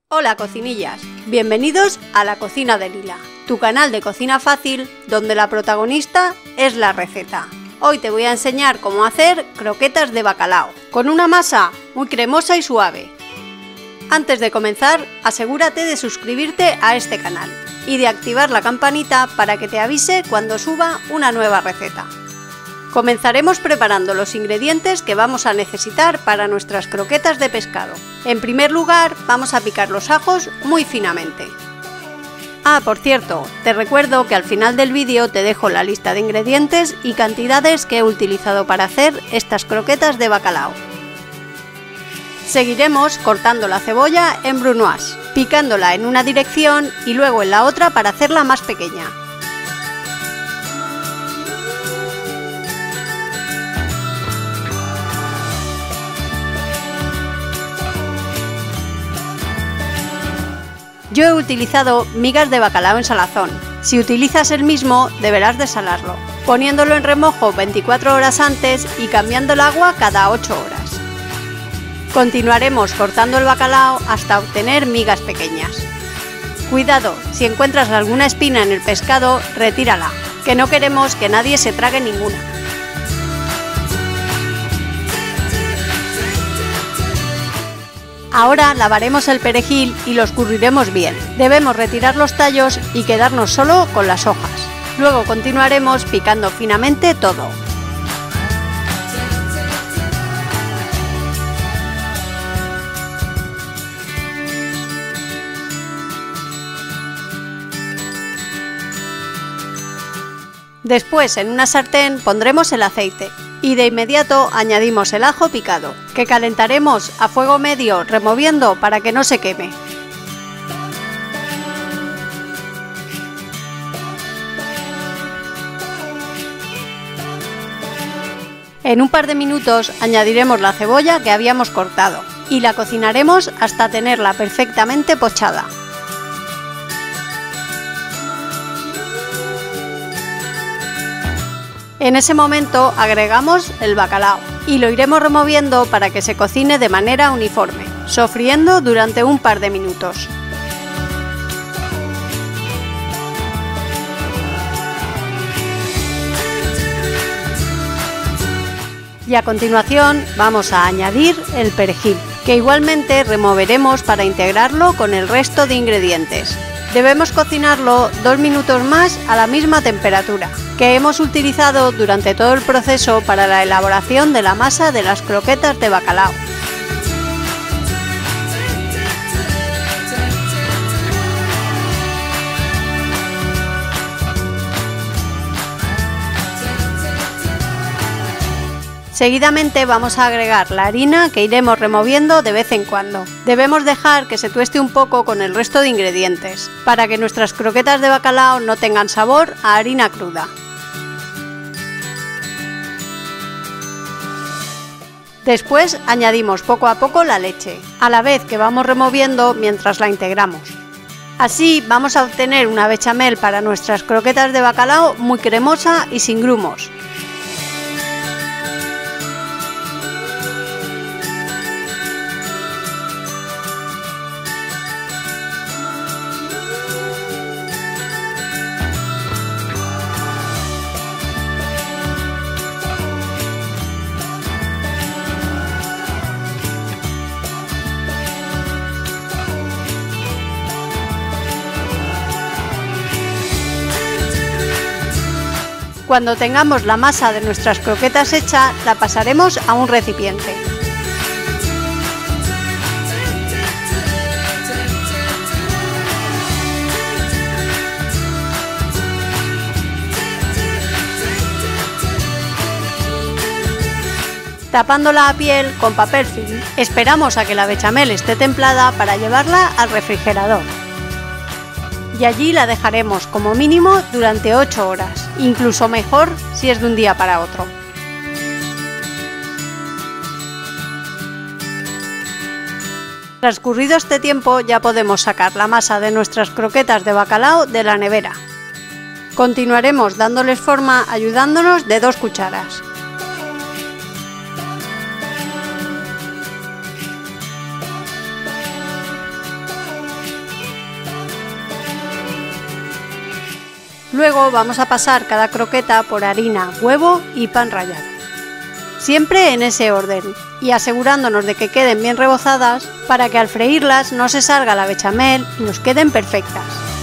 Hola cocinillas, bienvenidos a La Cocina de Lila, tu canal de cocina fácil donde la protagonista es la receta. Hoy te voy a enseñar cómo hacer croquetas de bacalao, con una masa muy cremosa y suave. Antes de comenzar, asegúrate de suscribirte a este canal y de activar la campanita para que te avise cuando suba una nueva receta. Comenzaremos preparando los ingredientes que vamos a necesitar para nuestras croquetas de pescado. En primer lugar, vamos a picar los ajos muy finamente. Ah, por cierto, te recuerdo que al final del vídeo te dejo la lista de ingredientes y cantidades que he utilizado para hacer estas croquetas de bacalao. Seguiremos cortando la cebolla en brunoise, picándola en una dirección y luego en la otra para hacerla más pequeña. Yo he utilizado migas de bacalao en salazón. Si utilizas el mismo, deberás desalarlo, poniéndolo en remojo 24 horas antes y cambiando el agua cada 8 horas. Continuaremos cortando el bacalao hasta obtener migas pequeñas. Cuidado, si encuentras alguna espina en el pescado, retírala, que no queremos que nadie se trague ninguna. Ahora lavaremos el perejil y lo escurriremos bien. Debemos retirar los tallos y quedarnos solo con las hojas. Luego continuaremos picando finamente todo. Después en una sartén pondremos el aceite. Y de inmediato añadimos el ajo picado, que calentaremos a fuego medio removiendo para que no se queme. En un par de minutos añadiremos la cebolla que habíamos cortado y la cocinaremos hasta tenerla perfectamente pochada. En ese momento agregamos el bacalao y lo iremos removiendo para que se cocine de manera uniforme, sofriendo durante un par de minutos. Y a continuación vamos a añadir el perejil, que igualmente removeremos para integrarlo con el resto de ingredientes. Debemos cocinarlo 2 minutos más a la misma temperatura que hemos utilizado durante todo el proceso para la elaboración de la masa de las croquetas de bacalao. Seguidamente vamos a agregar la harina que iremos removiendo de vez en cuando. Debemos dejar que se tueste un poco con el resto de ingredientes, para que nuestras croquetas de bacalao no tengan sabor a harina cruda. Después añadimos poco a poco la leche, a la vez que vamos removiendo mientras la integramos. Así vamos a obtener una bechamel para nuestras croquetas de bacalao muy cremosa y sin grumos. Cuando tengamos la masa de nuestras croquetas hecha, la pasaremos a un recipiente. Tapándola a piel con papel film. Esperamos a que la bechamel esté templada para llevarla al refrigerador. Y allí la dejaremos como mínimo durante 8 horas, incluso mejor si es de un día para otro. Transcurrido este tiempo ya podemos sacar la masa de nuestras croquetas de bacalao de la nevera. Continuaremos dándoles forma ayudándonos de 2 cucharas. Luego vamos a pasar cada croqueta por harina, huevo y pan rallado. Siempre en ese orden y asegurándonos de que queden bien rebozadas para que al freírlas no se salga la bechamel y nos queden perfectas.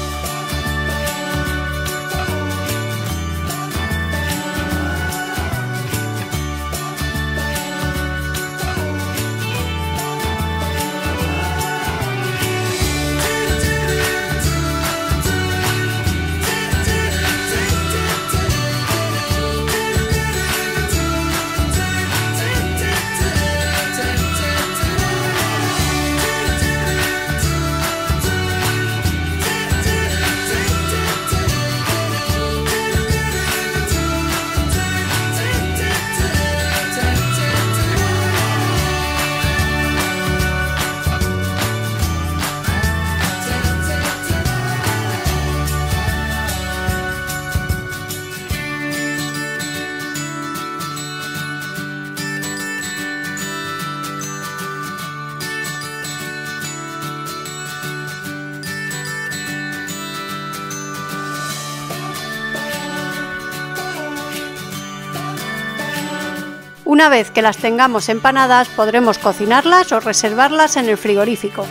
Una vez que las tengamos empanadas, podremos cocinarlas o reservarlas en el frigorífico.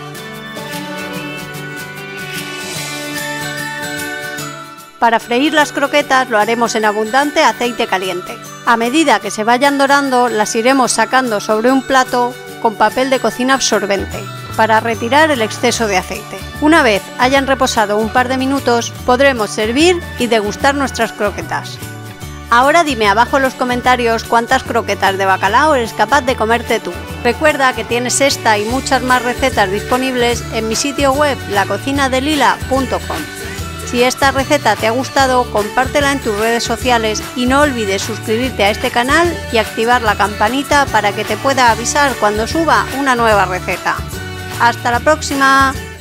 Para freír las croquetas lo haremos en abundante aceite caliente. A medida que se vayan dorando, las iremos sacando sobre un plato con papel de cocina absorbente para retirar el exceso de aceite. Una vez hayan reposado un par de minutos, podremos servir y degustar nuestras croquetas. Ahora dime abajo en los comentarios cuántas croquetas de bacalao eres capaz de comerte tú. Recuerda que tienes esta y muchas más recetas disponibles en mi sitio web lacocinadelila.com. Si esta receta te ha gustado, compártela en tus redes sociales y no olvides suscribirte a este canal y activar la campanita para que te pueda avisar cuando suba una nueva receta. ¡Hasta la próxima!